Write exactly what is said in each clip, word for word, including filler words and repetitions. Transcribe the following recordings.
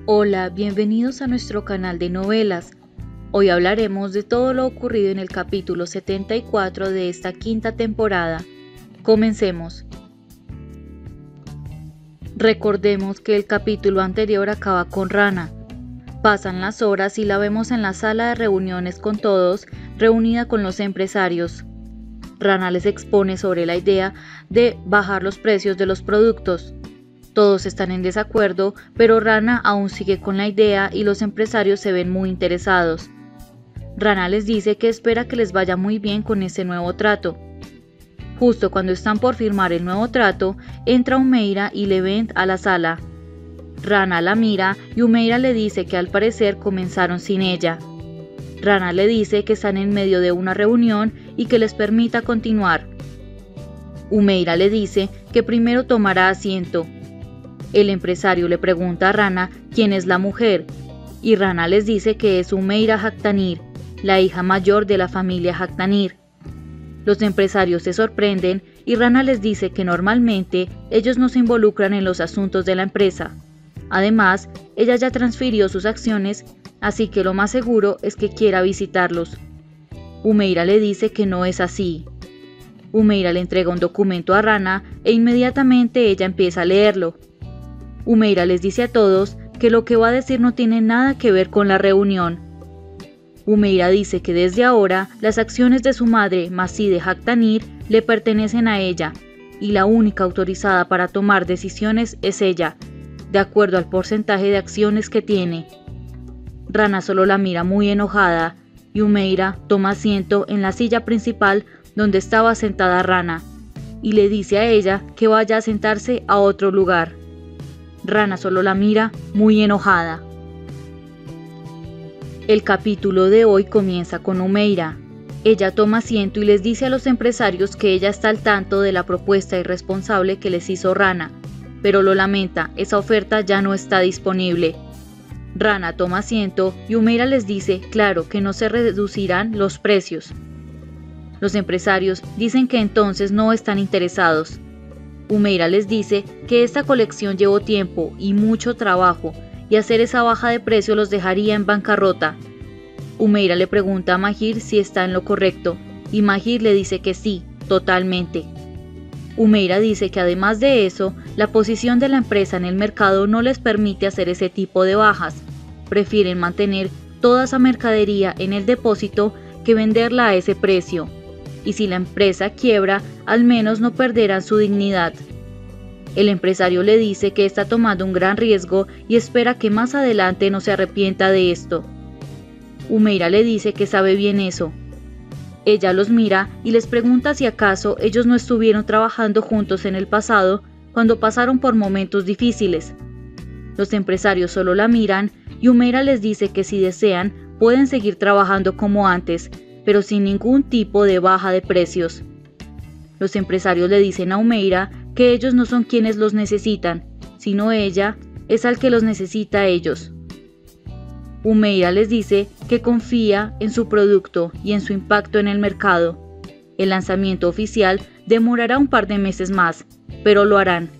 Hola, bienvenidos a nuestro canal de novelas. Hoy hablaremos de todo lo ocurrido en el capítulo setenta y cuatro de esta quinta temporada. Comencemos. Recordemos que el capítulo anterior acaba con Rana. Pasan las horas y la vemos en la sala de reuniones con todos, reunida con los empresarios. Rana les expone sobre la idea de bajar los precios de los productos. Todos están en desacuerdo, pero Rana aún sigue con la idea y los empresarios se ven muy interesados. Rana les dice que espera que les vaya muy bien con ese nuevo trato. Justo cuando están por firmar el nuevo trato, entra Humeira y Levent a la sala. Rana la mira y Humeira le dice que al parecer comenzaron sin ella. Rana le dice que están en medio de una reunión y que les permita continuar. Humeira le dice que primero tomará asiento. El empresario le pregunta a Rana quién es la mujer, y Rana les dice que es Humeira Haktanir, la hija mayor de la familia Haktanir. Los empresarios se sorprenden y Rana les dice que normalmente ellos no se involucran en los asuntos de la empresa. Además, ella ya transfirió sus acciones, así que lo más seguro es que quiera visitarlos. Humeira le dice que no es así. Humeira le entrega un documento a Rana e inmediatamente ella empieza a leerlo. Humeira les dice a todos que lo que va a decir no tiene nada que ver con la reunión. Humeira dice que desde ahora las acciones de su madre, Maside Haktanir, le pertenecen a ella, y la única autorizada para tomar decisiones es ella, de acuerdo al porcentaje de acciones que tiene. Rana solo la mira muy enojada, y Humeira toma asiento en la silla principal donde estaba sentada Rana, y le dice a ella que vaya a sentarse a otro lugar. Rana solo la mira muy enojada. El capítulo de hoy comienza con Humeira. Ella toma asiento y les dice a los empresarios que ella está al tanto de la propuesta irresponsable que les hizo Rana, pero lo lamenta, esa oferta ya no está disponible. Rana toma asiento y Humeira les dice, claro, que no se reducirán los precios. Los empresarios dicen que entonces no están interesados. Humeira les dice que esta colección llevó tiempo y mucho trabajo, y hacer esa baja de precio los dejaría en bancarrota. Humeira le pregunta a Mahir si está en lo correcto, y Mahir le dice que sí, totalmente. Humeira dice que además de eso, la posición de la empresa en el mercado no les permite hacer ese tipo de bajas. Prefieren mantener toda esa mercadería en el depósito que venderla a ese precio. Y si la empresa quiebra, al menos no perderán su dignidad. El empresario le dice que está tomando un gran riesgo y espera que más adelante no se arrepienta de esto. Humeira le dice que sabe bien eso. Ella los mira y les pregunta si acaso ellos no estuvieron trabajando juntos en el pasado cuando pasaron por momentos difíciles. Los empresarios solo la miran y Humeira les dice que si desean pueden seguir trabajando como antes, pero sin ningún tipo de baja de precios. Los empresarios le dicen a Humeira que ellos no son quienes los necesitan, sino ella es al que los necesita a ellos. Humeira les dice que confía en su producto y en su impacto en el mercado. El lanzamiento oficial demorará un par de meses más, pero lo harán.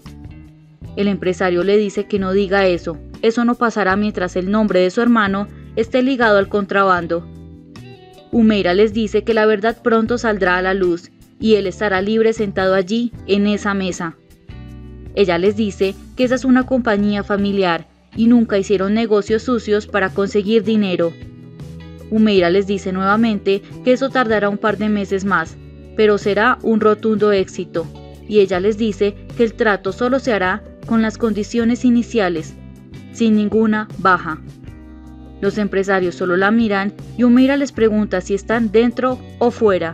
El empresario le dice que no diga eso, eso no pasará mientras el nombre de su hermano esté ligado al contrabando. Humeira les dice que la verdad pronto saldrá a la luz y él estará libre sentado allí en esa mesa. Ella les dice que esa es una compañía familiar y nunca hicieron negocios sucios para conseguir dinero. Humeira les dice nuevamente que eso tardará un par de meses más, pero será un rotundo éxito, y ella les dice que el trato solo se hará con las condiciones iniciales, sin ninguna baja. Los empresarios solo la miran y Humeira les pregunta si están dentro o fuera.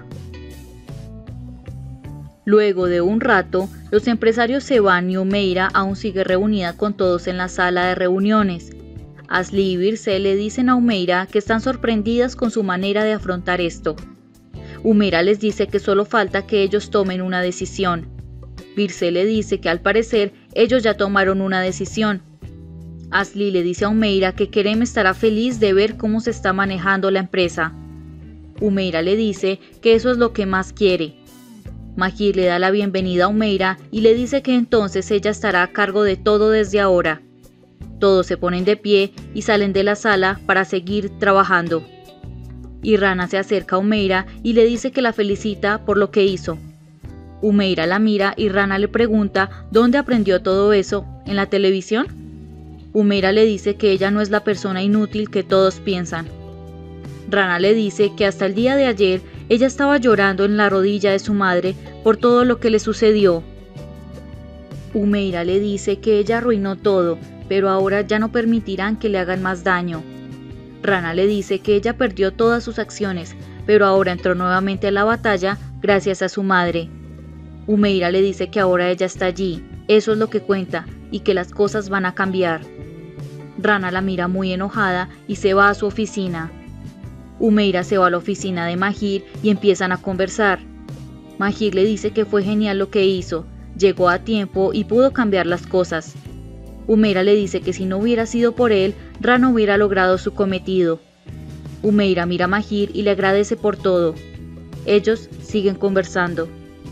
Luego de un rato, los empresarios se van y Humeira aún sigue reunida con todos en la sala de reuniones. Asli y Birce le dicen a Humeira que están sorprendidas con su manera de afrontar esto. Humeira les dice que solo falta que ellos tomen una decisión. Birce le dice que al parecer ellos ya tomaron una decisión. Asli le dice a Humeira que Kerem estará feliz de ver cómo se está manejando la empresa. Humeira le dice que eso es lo que más quiere. Mahir le da la bienvenida a Humeira y le dice que entonces ella estará a cargo de todo desde ahora. Todos se ponen de pie y salen de la sala para seguir trabajando. Y Rana se acerca a Humeira y le dice que la felicita por lo que hizo. Humeira la mira y Rana le pregunta dónde aprendió todo eso, ¿en la televisión? Humeira le dice que ella no es la persona inútil que todos piensan. Rana le dice que hasta el día de ayer ella estaba llorando en la rodilla de su madre por todo lo que le sucedió. Humeira le dice que ella arruinó todo, pero ahora ya no permitirán que le hagan más daño. Rana le dice que ella perdió todas sus acciones, pero ahora entró nuevamente a la batalla gracias a su madre. Humeira le dice que ahora ella está allí, eso es lo que cuenta, y que las cosas van a cambiar. Rana la mira muy enojada y se va a su oficina. Humeira se va a la oficina de Mahir y empiezan a conversar. Mahir le dice que fue genial lo que hizo, llegó a tiempo y pudo cambiar las cosas. Humeira le dice que si no hubiera sido por él, Rana hubiera logrado su cometido. Humeira mira a Mahir y le agradece por todo. Ellos siguen conversando.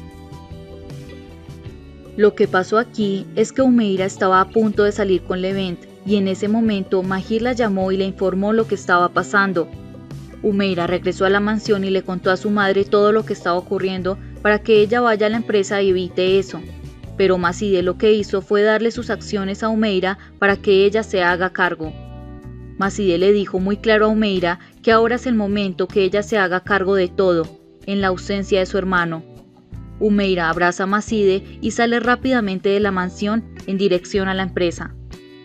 Lo que pasó aquí es que Humeira estaba a punto de salir con Levent y en ese momento Mahir la llamó y le informó lo que estaba pasando. Humeira regresó a la mansión y le contó a su madre todo lo que estaba ocurriendo para que ella vaya a la empresa y evite eso. Pero Macide lo que hizo fue darle sus acciones a Humeira para que ella se haga cargo. Macide le dijo muy claro a Humeira que ahora es el momento que ella se haga cargo de todo, en la ausencia de su hermano. Humeira abraza a Macide y sale rápidamente de la mansión en dirección a la empresa.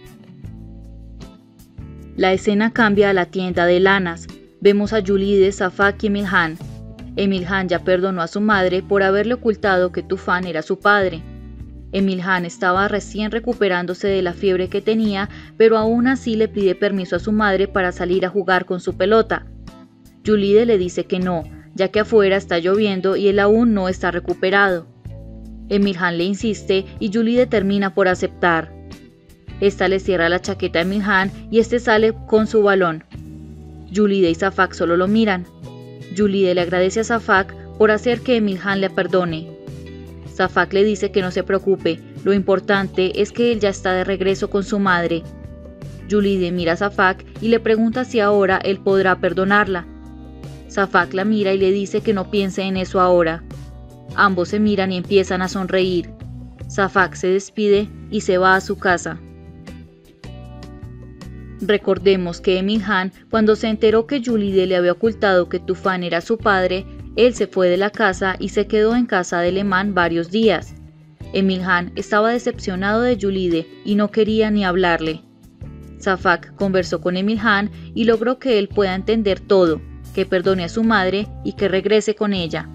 La escena cambia a la tienda de lanas. Vemos a Yulide, Safak y Emilhan. Emilhan ya perdonó a su madre por haberle ocultado que Tufan era su padre. Emilhan estaba recién recuperándose de la fiebre que tenía, pero aún así le pide permiso a su madre para salir a jugar con su pelota. Yulide le dice que no, ya que afuera está lloviendo y él aún no está recuperado. Emilhan le insiste y Yulide termina por aceptar. Esta le cierra la chaqueta a Emilhan y este sale con su balón. Yulide y Safak solo lo miran. Yulide le agradece a Safak por hacer que Emilhan le perdone. Safak le dice que no se preocupe, lo importante es que él ya está de regreso con su madre. Yulide mira a Safak y le pregunta si ahora él podrá perdonarla. Safak la mira y le dice que no piense en eso ahora. Ambos se miran y empiezan a sonreír. Safak se despide y se va a su casa. Recordemos que Emilhan, cuando se enteró que Yulide le había ocultado que Tufan era su padre, él se fue de la casa y se quedó en casa de Leman varios días. Emilhan estaba decepcionado de Yulide y no quería ni hablarle. Safak conversó con Emilhan y logró que él pueda entender todo, que perdone a su madre y que regrese con ella.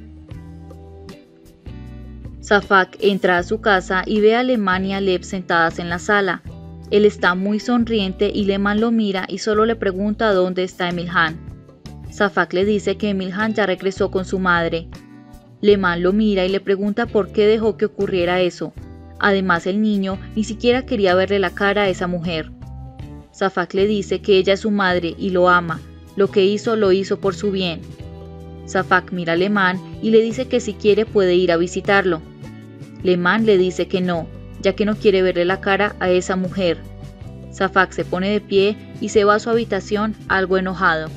Safak entra a su casa y ve a Leman y a Lev sentadas en la sala. Él está muy sonriente y Leman lo mira y solo le pregunta dónde está Emilhan. Safak le dice que Emilhan ya regresó con su madre. Leman lo mira y le pregunta por qué dejó que ocurriera eso. Además, el niño ni siquiera quería verle la cara a esa mujer. Safak le dice que ella es su madre y lo ama. Lo que hizo lo hizo por su bien. Safak mira a Leman y le dice que si quiere puede ir a visitarlo. Leman le dice que no, ya que no quiere verle la cara a esa mujer. Safak se pone de pie y se va a su habitación algo enojado.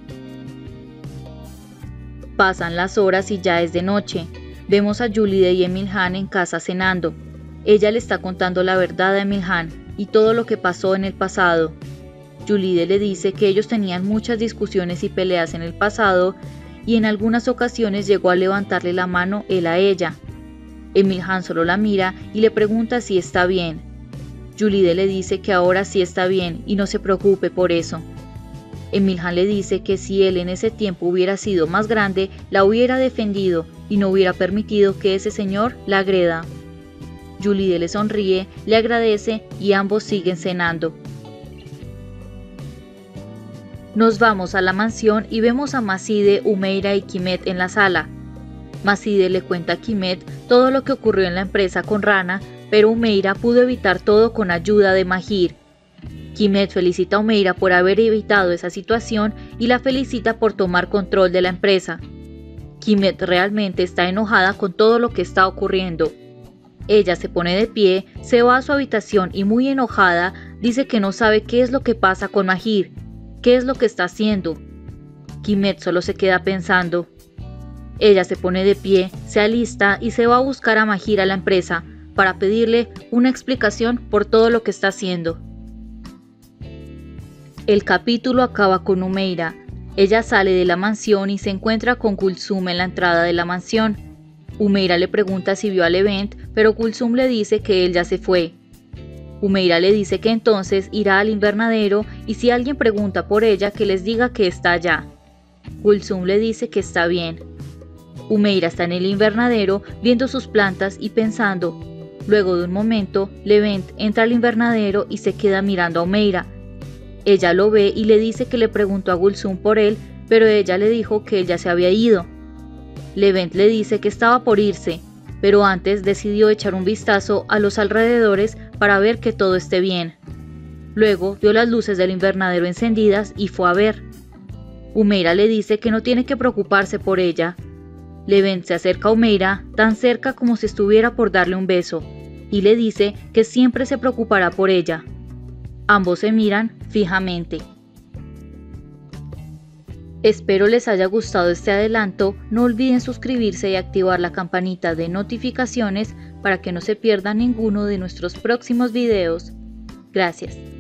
Pasan las horas y ya es de noche. Vemos a Yulide y Emilhan en casa cenando. Ella le está contando la verdad a Emilhan y todo lo que pasó en el pasado. Yulide le dice que ellos tenían muchas discusiones y peleas en el pasado y en algunas ocasiones llegó a levantarle la mano él a ella. Emilhan solo la mira y le pregunta si está bien. Yulide le dice que ahora sí está bien y no se preocupe por eso. Emilhan le dice que si él en ese tiempo hubiera sido más grande, la hubiera defendido y no hubiera permitido que ese señor la agreda. Yulide le sonríe, le agradece y ambos siguen cenando. Nos vamos a la mansión y vemos a Macide, Humeira y Quimet en la sala. Macide le cuenta a Quimet todo lo que ocurrió en la empresa con Rana, pero Humeira pudo evitar todo con ayuda de Mahir. Quimet felicita a Humeira por haber evitado esa situación y la felicita por tomar control de la empresa. Quimet realmente está enojada con todo lo que está ocurriendo. Ella se pone de pie, se va a su habitación y muy enojada Dice que no sabe qué es lo que pasa con Mahir, qué es lo que está haciendo. Quimet solo se queda pensando. Ella se pone de pie, se alista y se va a buscar a Mahir a la empresa para pedirle una explicación por todo lo que está haciendo. El capítulo acaba con Humeira. Ella sale de la mansión y se encuentra con Kulsum en la entrada de la mansión. Humeira le pregunta si vio a Levent, pero Kulsum le dice que él ya se fue. Humeira le dice que entonces irá al invernadero y si alguien pregunta por ella que les diga que está allá. Kulsum le dice que está bien. Humeira está en el invernadero viendo sus plantas y pensando. Luego de un momento, Levent entra al invernadero y se queda mirando a Humeira. Ella lo ve y le dice que le preguntó a Kulsum por él, pero ella le dijo que él ya se había ido. Levent le dice que estaba por irse, pero antes decidió echar un vistazo a los alrededores para ver que todo esté bien. Luego vio las luces del invernadero encendidas y fue a ver. Humeira le dice que no tiene que preocuparse por ella. Levent se acerca a Humeira, tan cerca como si estuviera por darle un beso, y le dice que siempre se preocupará por ella. Ambos se miran fijamente. Espero les haya gustado este adelanto, no olviden suscribirse y activar la campanita de notificaciones para que no se pierdan ninguno de nuestros próximos videos. Gracias.